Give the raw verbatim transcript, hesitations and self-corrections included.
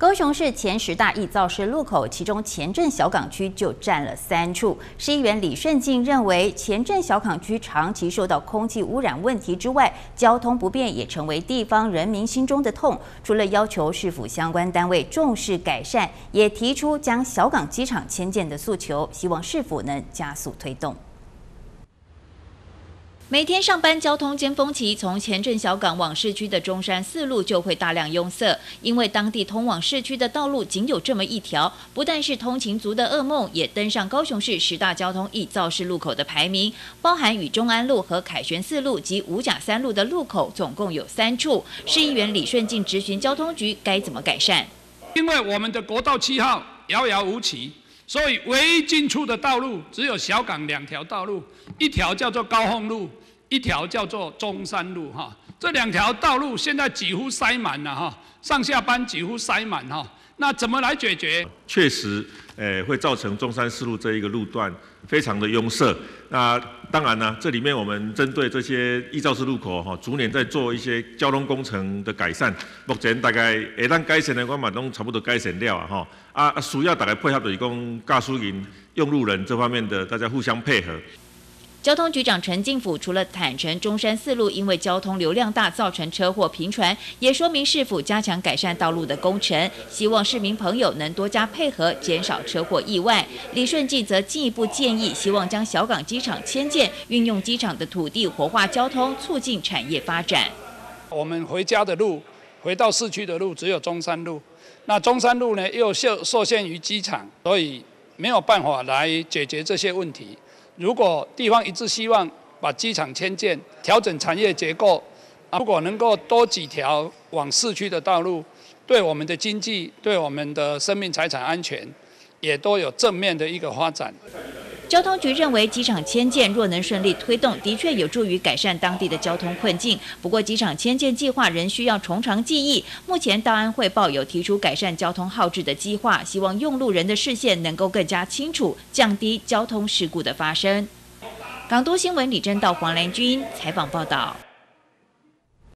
高雄市前十大易造势路口，其中前镇小港区就占了三处。市议员李顺进认为，前镇小港区长期受到空气污染问题之外，交通不便也成为地方人民心中的痛。除了要求市府相关单位重视改善，也提出将小港机场迁建的诉求，希望市府能加速推动。 每天上班交通尖峰期，从前镇小港往市区的中山四路就会大量拥塞，因为当地通往市区的道路仅有这么一条，不但是通勤族的噩梦，也登上高雄市十大交通易造势路口的排名，包含与中安路和凯旋四路及五甲三路的路口，总共有三处。市议员李顺进质询交通局该怎么改善？ 因为我们的国道七号遥遥无期。 所以，唯一进出的道路只有小港两条道路，一条叫做高凤路，一条叫做中山路哈。这两条道路现在几乎塞满了哈，上下班几乎塞满哈。那怎么来解决？ 确实，呃，会造成中山四路这一个路段非常的拥塞。那当然呢，这里面我们针对这些易造势路口哈，逐年在做一些交通工程的改善。目前大概下咱改善的，我嘛拢差不多改善了啊哈。啊，需要大家配合就是讲驾驶人、用路人这方面的大家互相配合。 交通局长陈进甫除了坦承中山四路因为交通流量大造成车祸频传，也说明市府加强改善道路的工程，希望市民朋友能多加配合，减少车祸意外。李顺进则进一步建议，希望将小港机场迁建，运用机场的土地活化交通，促进产业发展。 我们回家的路，回到市区的路只有中山路，那中山路呢又受受限于机场，所以没有办法来解决这些问题。 如果地方一致希望把机场迁建，调整产业结构，如果能够多几条往市区的道路，对我们的经济、对我们的生命财产安全，也都有正面的一个发展。 交通局认为，机场迁建若能顺利推动，的确有助于改善当地的交通困境。不过，机场迁建计划仍需要从长计议。目前，道安汇报有提出改善交通号志的计划，希望用路人的视线能够更加清楚，降低交通事故的发生。港都新闻李正道、黄兰君采访报道。